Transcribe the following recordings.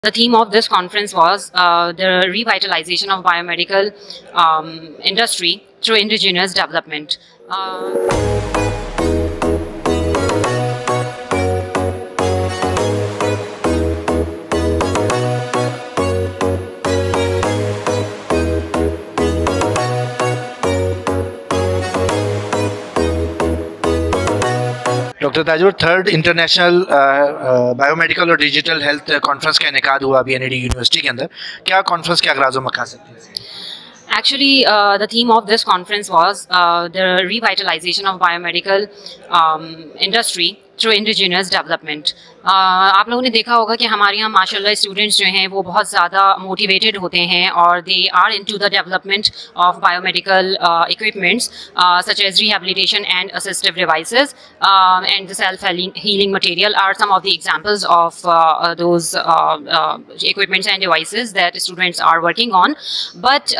The theme of this conference was the revitalization of biomedical industry through indigenous development. Doctor Tajur, third international biomedical और digital health conference का इनेकाद हुआ अभी NED university के अंदर। क्या कॉन्फ्रेंस के अगराज़ व मकासद थे? Actually, the theme of this conference was the revitalization of biomedical industry through indigenous development. आप लोगों ने देखा होगा कि हमारे यहाँ माशाल्लाह स्टूडेंट्स जो हैं वो बहुत ज़्यादा मोटिवेटेड होते हैं और they are into the development of biomedical equipments such as rehabilitation and assistive devices and the self-healing material are some of the examples of those equipments and devices that students are working on. But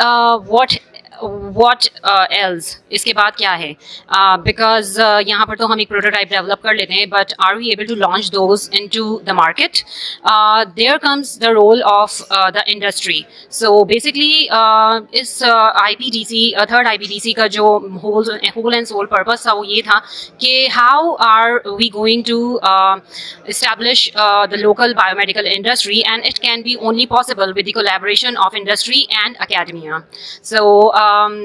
what else? इसके बाद क्या है? Because यहाँ पर तो हम एक prototype develop कर लेते हैं, but are we able to launch those into the market? There comes the role of the industry. So basically इस IPDC थर्ड IPDC का जो whole and sole purpose था वो ये था कि how are we going to establish the local biomedical industry, and it can be only possible with the collaboration of industry and academia. So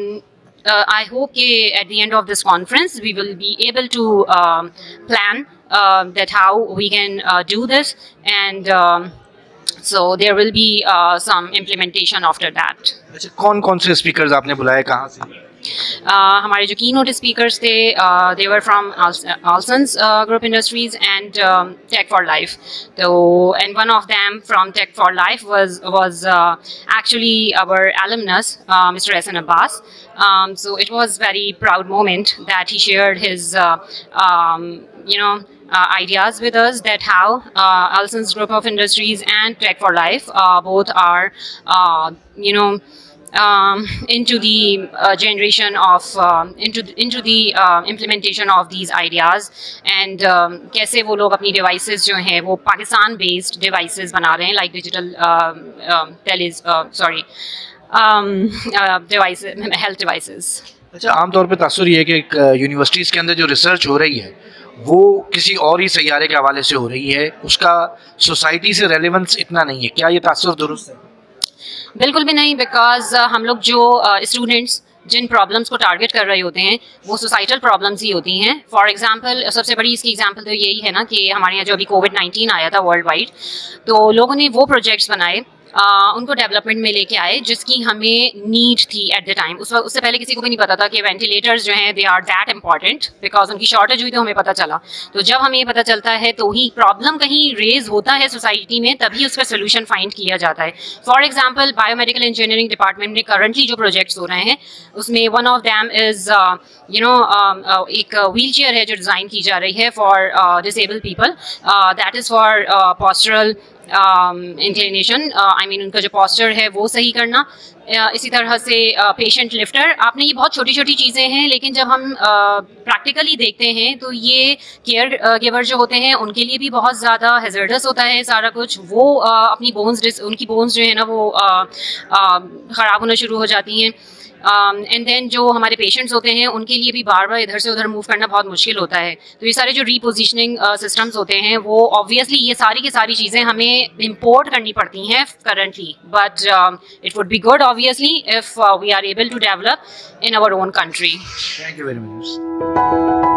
I hope at the end of this conference we will be able to plan that how we can do this, and so there will be some implementation after that. अच्छा, कौन से speakers आपने बुलाए, कहाँ से? हमारे जो keynote speakers थे they were from Alson's Group Industries and Tech for Life. So and one of them from Tech for Life was actually our alumnus, Mr. Ehsan Abbas. So it was very proud moment that he shared his ideas with us, that how Alson's Group of Industries and Tech for Life both are into the generation of into the implementation of these ideas, and कैसे वो लोग अपनी devices जो हैं वो Pakistan based devices बना रहे हैं, like digital devices, health devices. अच्छा, आमतौर पे तासुर ये है कि यूनिवर्सिटीज़ के अंदर जो रिसर्च हो रही है वो किसी और ही सैयारे के हवाले से हो रही है, उसका सोसाइटी से रेलेवेंस इतना नहीं है। क्या ये तासुर दुरुस्त है? बिल्कुल भी नहीं, बिकॉज हम लोग जो स्टूडेंट्स जिन प्रॉब्लम्स को टारगेट कर रहे होते हैं वो सोसाइटल प्रॉब्लम्स ही होती हैं। फॉर एग्जांपल, सबसे बड़ी इसकी एग्जांपल तो यही है ना कि हमारे यहाँ जो अभी कोविड-19 आया था वर्ल्ड वाइड, तो लोगों ने वो प्रोजेक्ट्स बनाए, उनको डेवलपमेंट में लेके आए जिसकी हमें नीड थी एट द टाइम। उससे पहले किसी को भी नहीं पता था कि वेंटिलेटर्स जो हैं they are that important, because उनकी शॉर्टेज हुई तो हमें पता चला। तो जब हमें ये पता चलता है तो ही प्रॉब्लम कहीं रेज होता है सोसाइटी में, तभी उसका सोल्यूशन फाइंड किया जाता है। For example, biomedical engineering department में करंटली जो प्रोजेक्ट्स हो रहे हैं उसमें वन ऑफ दैम इज एक व्हील चेयर है जो डिज़ाइन की जा रही है for disable people, that is for postural inclination, I mean उनका जो पोस्चर है वो सही करना। इसी तरह से पेशेंट लिफ्टर, आपने ये बहुत छोटी छोटी चीज़ें हैं, लेकिन जब हम प्रैक्टिकली देखते हैं तो ये केयर गिवर जो होते हैं उनके लिए भी बहुत ज़्यादा हैजर्डस होता है सारा कुछ। वो अपनी उनकी बोन्स जो है ना वो ख़राब होना शुरू हो जाती हैं। एंड देन जो हमारे पेशेंट्स होते हैं उनके लिए भी बार बार इधर से उधर मूव करना बहुत मुश्किल होता है। तो ये सारे जो रीपोजिशनिंग सिस्टम्स होते हैं वो ऑब्वियसली ये सारी की सारी चीज़ें हमें इम्पोर्ट करनी पड़ती हैं currently, but it would be good obviously if we are able to develop in our own country. Thank you very much.